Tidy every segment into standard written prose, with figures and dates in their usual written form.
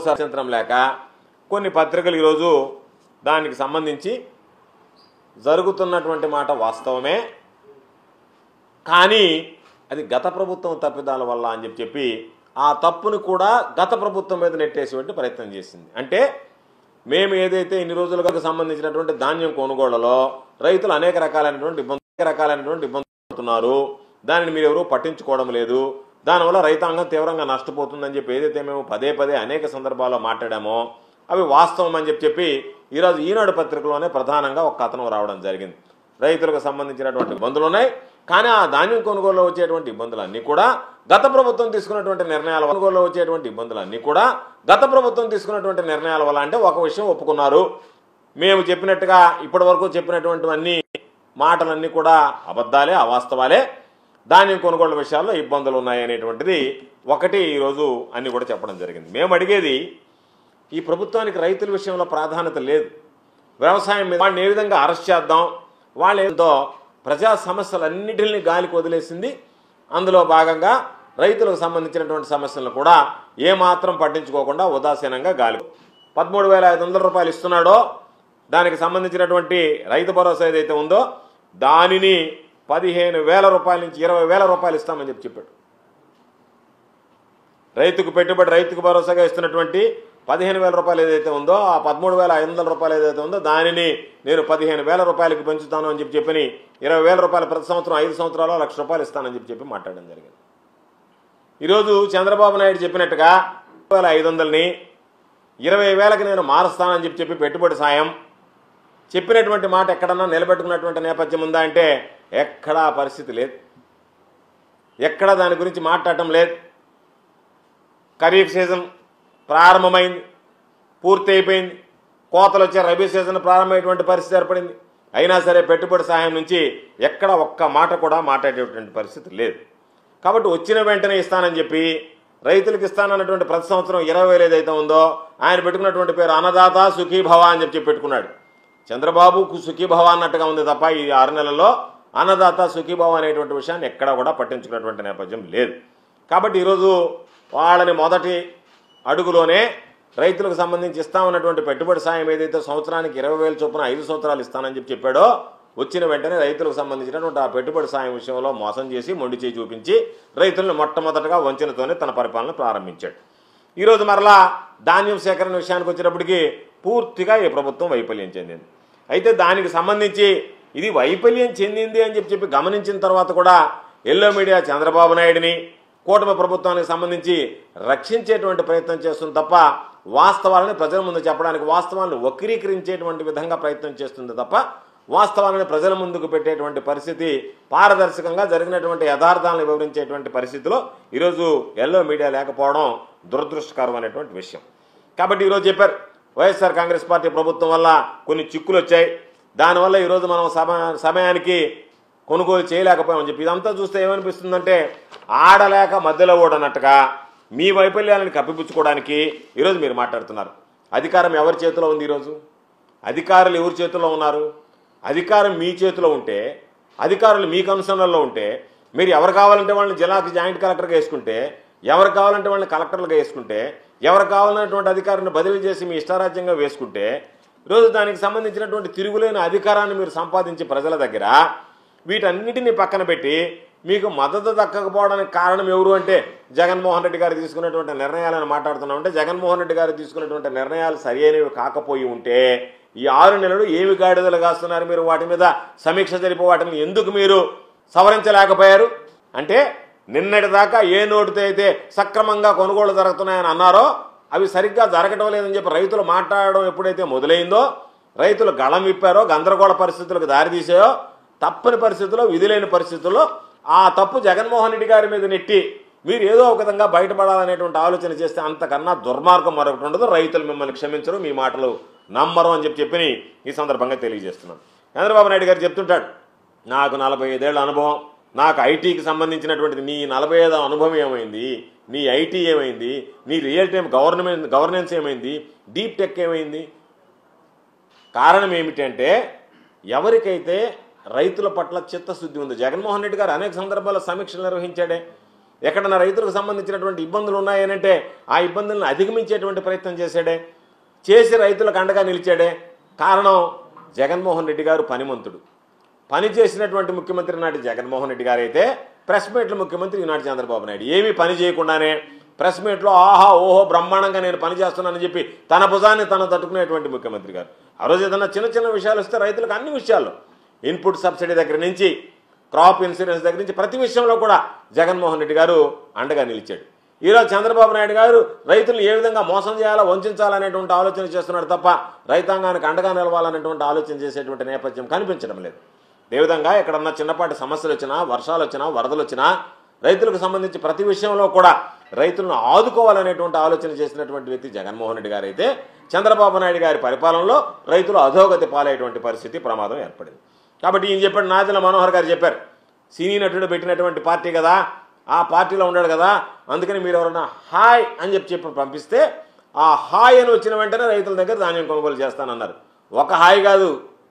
స్వాతంత్రం లేక కొన్ని పత్రికలు ఈరోజు దానికి సంబంధించి జరుగుతున్నటువంటి మాట వాస్తవమే, కానీ అది గత ప్రభుత్వం తప్పిదాల వల్ల అని చెప్పి ఆ తప్పును కూడా గత ప్రభుత్వం మీద నెట్టేసేటువంటి ప్రయత్నం చేసింది. అంటే మేము ఏదైతే ఇన్ని రోజులకు సంబంధించినటువంటి ధాన్యం కొనుగోళ్లలో రైతులు అనేక రకాలైనటువంటి ఇబ్బందులు పడుతున్నారు, దానిని మీరు ఎవరూ పట్టించుకోవడం లేదు, దానివల్ల రైతాంగం తీవ్రంగా నష్టపోతుందని చెప్పి ఏదైతే మేము పదే పదే అనేక సందర్భాల్లో మాట్లాడామో అవి వాస్తవం అని చెప్పి ఈరోజు ఈనాడు పత్రికలోనే ప్రధానంగా ఒక కథనం రావడం జరిగింది. రైతులకు సంబంధించినటువంటి ఇబ్బందులు ఉన్నాయి, కానీ ఆ ధాన్యం కొనుగోలులో వచ్చేటువంటి ఇబ్బందులన్నీ కూడా గత ప్రభుత్వం తీసుకున్నటువంటి నిర్ణయాల వల్ల అంటే ఒక విషయం ఒప్పుకున్నారు, మేము చెప్పినట్టుగా ఇప్పటి వరకు చెప్పినటువంటి మాటలన్నీ కూడా అబద్ధాలే, అవాస్తవాలే, ధాన్యం కొనుగోలు విషయాల్లో ఇబ్బందులు ఉన్నాయి అనేటువంటిది ఒకటి ఈరోజు అన్ని కూడా చెప్పడం జరిగింది. మేము అడిగేది ఈ ప్రభుత్వానికి రైతుల విషయంలో ప్రాధాన్యత లేదు, వ్యవసాయం మీద వాళ్ళని ఏ విధంగా అరెస్ట్ చేద్దాం, వాళ్ళు ఏదో ప్రజా సమస్యలన్నిటిని గాలికి వదిలేసింది. అందులో భాగంగా రైతులకు సంబంధించినటువంటి సమస్యలను కూడా ఏమాత్రం పట్టించుకోకుండా ఉదాసీనంగా గాలి 13,500 రూపాయలు ఇస్తున్నాడో దానికి సంబంధించినటువంటి రైతు భరోసా ఏదైతే ఉందో దానిని 15,000 రూపాయల నుంచి 20,000 రూపాయలు ఇస్తామని చెప్పాడు. రైతుకు పెట్టుబడి రైతుకు భరోసాగా ఇస్తున్నటువంటి 15,000 రూపాయలు ఏదైతే ఉందో ఆ 13,500 రూపాయలు ఏదైతే ఉందో దానిని నేను 15,000 రూపాయలకి పెంచుతాను అని చెప్పి 20,000 రూపాయలు ప్రతి సంవత్సరం 5 సంవత్సరాలు 1,00,000 రూపాయలు ఇస్తానని చెప్పి మాట్లాడడం జరిగింది. ఈరోజు చంద్రబాబు నాయుడు చెప్పినట్టుగా 500ని 20,000కి నేను మారుస్తానని చెప్పి పెట్టుబడి సాయం చెప్పినటువంటి మాట ఎక్కడన్నా నిలబెట్టుకున్నటువంటి నేపథ్యం ఉందా అంటే ఎక్కడా పరిస్థితి లేదు, ఎక్కడా దాని గురించి మాట్లాడటం లేదు. ఖరీఫ్ సీజన్ ప్రారంభమైంది, పూర్తి అయిపోయింది, కోతలు వచ్చే రబీ సీజన్ ప్రారంభమైనటువంటి పరిస్థితి ఏర్పడింది. అయినా సరే పెట్టుబడి సహాయం నుంచి ఎక్కడ ఒక్క మాట కూడా మాట్లాడేటువంటి పరిస్థితి లేదు. కాబట్టి వచ్చిన వెంటనే ఇస్తానని చెప్పి రైతులకు ఇస్తానన్నటువంటి ప్రతి సంవత్సరం 20,000 ఏదైతే ఉందో ఆయన పెట్టుకున్నటువంటి పేరు అన్నదాత సుఖీభవ అని చెప్పి పెట్టుకున్నాడు. చంద్రబాబు సుఖీభవ అన్నట్టుగా ఉంది తప్ప ఈ 6 నెలల్లో అన్నదాత సుఖీభవ అనేటువంటి విషయాన్ని ఎక్కడా కూడా పట్టించుకున్నటువంటి నేపథ్యం లేదు. కాబట్టి ఈరోజు వాళ్ళని మొదటి అడుగులోనే రైతులకు సంబంధించి ఇస్తామన్నటువంటి పెట్టుబడి సాయం ఏదైతే సంవత్సరానికి 20,000 చొప్పున 5 సంవత్సరాలు ఇస్తానని చెప్పాడో వచ్చిన వెంటనే రైతులకు సంబంధించినటువంటి ఆ పెట్టుబడి సాయం విషయంలో మోసం చేసి మొండి చేయి చూపించి రైతులను మొట్టమొదటగా వంచనతోనే తన పరిపాలన ప్రారంభించాడు. ఈరోజు మరలా ధాన్యం సేకరణ విషయానికి వచ్చేటప్పటికి పూర్తిగా ఈ ప్రభుత్వం వైఫల్యం చెందింది. అయితే దానికి సంబంధించి ఇది వైఫల్యం చెందింది అని చెప్పి గమనించిన తర్వాత కూడా ఎల్లో మీడియా చంద్రబాబు నాయుడిని కూటమి ప్రభుత్వానికి సంబంధించి రక్షించేటువంటి ప్రయత్నం చేస్తుంది తప్ప వాస్తవాలను ప్రజల ముందు చెప్పడానికి, వాస్తవాలను వక్రీకరించేటువంటి విధంగా ప్రయత్నం చేస్తుంది తప్ప వాస్తవాలను ప్రజల ముందుకు పెట్టేటువంటి పరిస్థితి, పారదర్శకంగా జరిగినటువంటి యథార్థాలను వివరించేటువంటి పరిస్థితిలో ఈరోజు ఎల్లో మీడియా లేకపోవడం దురదృష్టకరం అనేటువంటి విషయం. కాబట్టి ఈరోజు చెప్పారు వైఎస్ఆర్ కాంగ్రెస్ పార్టీ ప్రభుత్వం వల్ల కొన్ని చిక్కులు వచ్చాయి, దానివల్ల ఈరోజు మనం సమయానికి కొనుగోలు చేయలేకపోయామని చెప్పి ఇదంతా చూస్తే ఏమనిపిస్తుందంటే ఆడలేక మధ్యలో ఓడనట్టుగా మీ వైఫల్యాలను కప్పిపుచ్చుకోవడానికి ఈరోజు మీరు మాట్లాడుతున్నారు. అధికారం ఎవరి చేతిలో ఉంది? ఈరోజు అధికారులు ఎవరి చేతిలో ఉన్నారు? అధికారం మీ చేతిలో ఉంటే, అధికారులు మీ కన్సర్న్లో ఉంటే మీరు ఎవరు కావాలంటే వాళ్ళని జిల్లాకి జాయింట్ కలెక్టర్గా వేసుకుంటే, ఎవరు కావాలంటే వాళ్ళని కలెక్టర్లుగా వేసుకుంటే, ఎవరు కావాలన్నటువంటి అధికారాన్ని బదిలీ చేసి మీ ఇష్టారాజ్యంగా వేసుకుంటే ఈరోజు దానికి సంబంధించినటువంటి తిరుగులేని అధికారాన్ని మీరు సంపాదించి ప్రజల దగ్గర వీటన్నిటిని పక్కన పెట్టి మీకు మద్దతు దక్కకపోవడానికి కారణం ఎవరు అంటే జగన్మోహన్ రెడ్డి గారు తీసుకున్నటువంటి నిర్ణయాలను మాట్లాడుతున్నామంటే జగన్మోహన్ రెడ్డి గారు తీసుకున్నటువంటి నిర్ణయాలు సరైనవి కాకపోయి ఉంటే ఈ 6 నెలలు ఏమి గాడిదలు కాస్తున్నారు మీరు? వాటి మీద సమీక్ష జరిపి వాటిని ఎందుకు మీరు సవరించలేకపోయారు? అంటే నిన్నటి దాకా ఏ నోటితో అయితే సక్రమంగా కొనుగోలు జరుగుతున్నాయని అన్నారో అవి సరిగ్గా జరగడం లేదని చెప్పి రైతులు మాట్లాడడం ఎప్పుడైతే మొదలైందో, రైతులు గళం విప్పారో, గందరగోళ పరిస్థితులకు దారితీసాయో, తప్పని పరిస్థితుల్లో, విధులేని పరిస్థితుల్లో ఆ తప్పు జగన్మోహన్ రెడ్డి గారి మీద నెట్టి మీరు ఏదో ఒక విధంగా బయటపడాలనేటువంటి ఆలోచన చేస్తే అంతకన్నా దుర్మార్గం మరొకటి ఉండదు. రైతులు మిమ్మల్ని క్షమించరు, మీ మాటలు నమ్మరు అని చెప్పి ఈ సందర్భంగా తెలియజేస్తున్నాను. చంద్రబాబు నాయుడు గారు చెప్తుంటాడు, నాకు 45 ఏళ్ల అనుభవం, నాకు ఐటీకి సంబంధించినటువంటిది. నీ 45 అనుభవం ఏమైంది? నీ ఐటీ ఏమైంది? నీ రియల్ టైం గవర్నెన్స్ ఏమైంది? డీప్ టెక్ ఏమైంది? కారణం ఏమిటంటే ఎవరికైతే రైతుల పట్ల చిత్తశుద్ధి ఉంది. జగన్మోహన్ రెడ్డి గారు అనేక సందర్భాల్లో సమీక్షలు నిర్వహించాడే. ఎక్కడన్నా రైతులకు సంబంధించినటువంటి ఇబ్బందులు ఉన్నాయనంటే ఆ ఇబ్బందులను అధిగమించేటువంటి ప్రయత్నం చేసి రైతులకు అండగా నిలిచాడే. కారణం జగన్మోహన్ రెడ్డి గారు పనిమంతుడు. పని చేసినటువంటి ముఖ్యమంత్రి నాటి జగన్మోహన్ రెడ్డి గారు అయితే ప్రెస్ మీట్లో ముఖ్యమంత్రి ఈనాటి చంద్రబాబు నాయుడు ఏమీ పని చేయకుండానే ప్రెస్ మీట్లో ఆహా ఓహో బ్రహ్మాండంగా నేను పని చేస్తున్నానని చెప్పి తన భుజాన్ని తను తట్టుకునేటువంటి ముఖ్యమంత్రి గారు. ఆ రోజు ఏదన్నా చిన్న విషయాలు వస్తే రైతులకు అన్ని విషయాల్లో ఇన్పుట్ సబ్సిడీ దగ్గర నుంచి క్రాప్ ఇన్సూరెన్స్ దగ్గర నుంచి ప్రతి విషయంలో కూడా జగన్మోహన్ రెడ్డి గారు అండగా నిలిచాడు. ఈరోజు చంద్రబాబు నాయుడు గారు రైతులను ఏ విధంగా మోసం చేయాలా వంచాలనేటువంటి ఆలోచన చేస్తున్నాడు తప్ప రైతాంగానికి అండగా నిలవాలనేటువంటి ఆలోచన చేసేటువంటి నేపథ్యం కనిపించడం లేదు. అదేవిధంగా ఎక్కడన్నా చిన్నపాటి సమస్యలు వచ్చినా వర్షాలు వచ్చినా వరదలు వచ్చినా రైతులకు సంబంధించి ప్రతి విషయంలో కూడా రైతులను ఆదుకోవాలనేటువంటి ఆలోచన చేసినటువంటి వ్యక్తి జగన్మోహన్ రెడ్డి గారు అయితే చంద్రబాబు నాయుడు గారి పరిపాలనలో రైతులు అధోగతి పాలయ్యేటువంటి పరిస్థితి ప్రమాదం ఏర్పడింది. కాబట్టి ఈయన చెప్పాడు, నాదెళ్ల మనోహర్ గారు చెప్పారు, సినీ నటుడు పెట్టినటువంటి పార్టీ కదా, ఆ పార్టీలో ఉన్నాడు కదా, అందుకని మీరు ఎవరన్నా హాయ్ అని చెప్పి పంపిస్తే ఆ హాయ్ అని వచ్చిన వెంటనే రైతుల దగ్గర ధాన్యం కొనుగోలు చేస్తానన్నారు. ఒక హాయ్ కాదు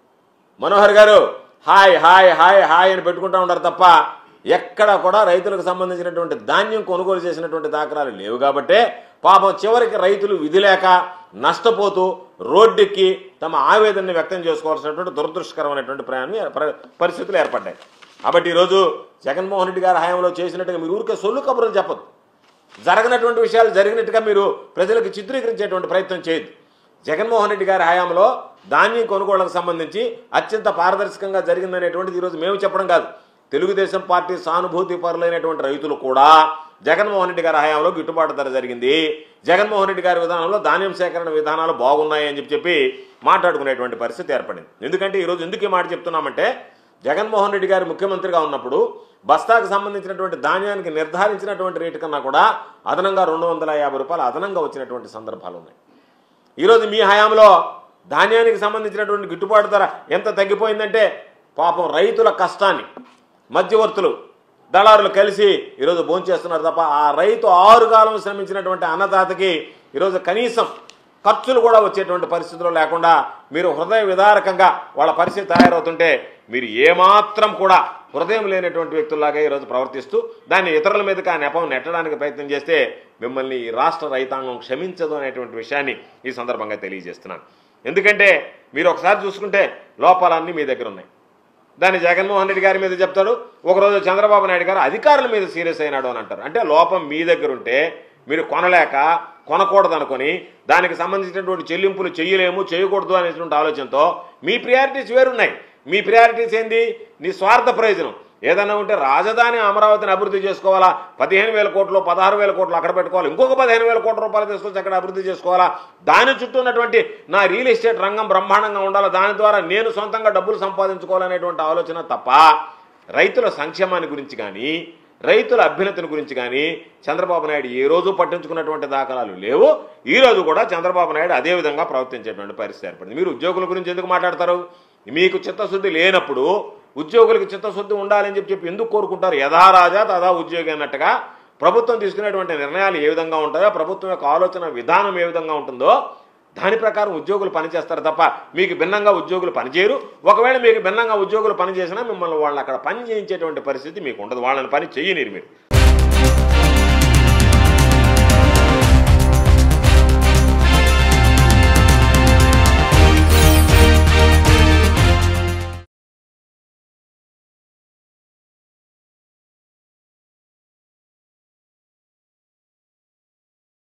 మనోహర్ గారు, హాయ్ హాయ్ హాయ్ హాయ్ అని పెట్టుకుంటూ ఉంటారు తప్ప ఎక్కడ కూడా రైతులకు సంబంధించినటువంటి ధాన్యం కొనుగోలు చేసినటువంటి దాఖలాలు లేవు. కాబట్టే పాపం చివరికి రైతులు విధి లేక నష్టపోతూ రోడ్డెక్కి తమ ఆవేదనని వ్యక్తం చేసుకోవాల్సినటువంటి దురదృష్టకరమైనటువంటి పరిస్థితులు ఏర్పడ్డాయి. కాబట్టి ఈరోజు జగన్మోహన్ రెడ్డి గారి హయాంలో చేసినట్టుగా మీరు ఊరికే సొల్లు కబుర్లు చెప్పదు, జరగనటువంటి విషయాలు జరిగినట్టుగా మీరు ప్రజలకు చిత్రీకరించేటువంటి ప్రయత్నం చేయదు. జగన్మోహన్ రెడ్డి గారి హయాంలో ధాన్యం కొనుగోళ్లకు సంబంధించి అత్యంత పారదర్శకంగా జరిగిందనేటువంటిది ఈరోజు మేము చెప్పడం కాదు, తెలుగుదేశం పార్టీ సానుభూతి పరులైనటువంటి రైతులు కూడా జగన్మోహన్ రెడ్డి గారి హయాంలో గిట్టుబాటు ధర జరిగింది, జగన్మోహన్ రెడ్డి గారి విధానంలో ధాన్యం సేకరణ విధానాలు బాగున్నాయి అని చెప్పి మాట్లాడుకునేటువంటి పరిస్థితి ఏర్పడింది. ఎందుకంటే ఈరోజు ఎందుకు ఈ మాట చెప్తున్నామంటే జగన్మోహన్ రెడ్డి గారు ముఖ్యమంత్రిగా ఉన్నప్పుడు బస్తాకు సంబంధించినటువంటి ధాన్యానికి నిర్ధారించినటువంటి రేటు కన్నా కూడా అదనంగా 250 రూపాయలు అదనంగా వచ్చినటువంటి సందర్భాలు ఉన్నాయి. ఈరోజు మీ హయాంలో ధాన్యానికి సంబంధించినటువంటి గిట్టుబాటు ధర ఎంత తగ్గిపోయిందంటే పాపం రైతుల కష్టాన్ని మధ్యవర్తులు దళారులు కలిసి ఈరోజు భోంచేస్తున్నారు తప్ప ఆ రైతు 6 కాలం శ్రమించినటువంటి అన్నదాతకి ఈరోజు కనీసం ఖర్చులు కూడా వచ్చేటువంటి పరిస్థితులు లేకుండా మీరు హృదయ విదారకంగా వాళ్ళ పరిస్థితి తయారవుతుంటే మీరు ఏమాత్రం కూడా హృదయం లేనటువంటి వ్యక్తుల్లాగా ఈరోజు ప్రవర్తిస్తూ దాన్ని ఇతరుల మీదకి ఆ నెపం నెట్టడానికి ప్రయత్నం చేస్తే మిమ్మల్ని ఈ రాష్ట్ర రైతాంగం క్షమించదు అనేటువంటి విషయాన్ని ఈ సందర్భంగా తెలియజేస్తున్నాను. ఎందుకంటే మీరు ఒకసారి చూసుకుంటే లోపాలన్నీ మీ దగ్గర ఉన్నాయి. దాన్ని జగన్మోహన్ రెడ్డి గారి మీద చెప్తాడు, ఒకరోజు చంద్రబాబు నాయుడు గారు అధికారుల మీద సీరియస్ అయినాడు అని అంటారు. అంటే లోపం మీ దగ్గర ఉంటే మీరు కొనలేక కొనకూడదు అనుకుని దానికి సంబంధించినటువంటి చెల్లింపులు చేయలేము చేయకూడదు అనేటువంటి ఆలోచనతో మీ ప్రియారిటీస్ వేరున్నాయి. మీ ప్రియారిటీస్ ఏంది? నీ స్వార్థ ప్రయోజనం ఏదైనా ఉంటే రాజధాని అమరావతిని అభివృద్ధి చేసుకోవాలా, 15,000 కోట్లు 16,000 కోట్లు అక్కడ పెట్టుకోవాలి, ఇంకొక 15,000 కోట్ల రూపాయలు తీసుకొచ్చి అక్కడ అభివృద్ధి చేసుకోవాలా, దాని చుట్టూ ఉన్నటువంటి నా రియల్ ఎస్టేట్ రంగం బ్రహ్మాండంగా ఉండాలా, దాని ద్వారా నేను సొంతంగా డబ్బులు సంపాదించుకోవాలనేటువంటి ఆలోచన తప్ప రైతుల సంక్షేమాన్ని గురించి కానీ రైతుల అభ్యున్నతిని గురించి కానీ చంద్రబాబు నాయుడు ఏ రోజు పట్టించుకున్నటువంటి దాఖలాలు లేవు. ఈ రోజు కూడా చంద్రబాబు నాయుడు అదే విధంగా ప్రవర్తించేటువంటి పరిస్థితి ఏర్పడింది. మీరు ఉద్యోగుల గురించి ఎందుకు మాట్లాడతారు? మీకు చిత్తశుద్ధి లేనప్పుడు ఉద్యోగులకు చిత్తశుద్ధి ఉండాలని చెప్పి ఎందుకు కోరుకుంటారు? యథారాజా తదా ఉద్యోగి అన్నట్టుగా ప్రభుత్వం తీసుకునేటువంటి నిర్ణయాలు ఏ విధంగా ఉంటాయో, ప్రభుత్వం యొక్క ఆలోచన విధానం ఏ విధంగా ఉంటుందో దాని ప్రకారం ఉద్యోగులు పనిచేస్తారు తప్ప మీకు భిన్నంగా ఉద్యోగులు పనిచేయరు. ఒకవేళ మీకు భిన్నంగా ఉద్యోగులు పనిచేసినా మిమ్మల్ని వాళ్ళని అక్కడ పని చేయించేటువంటి పరిస్థితి మీకు ఉండదు, వాళ్ళని పని చేయనిరు మీరు.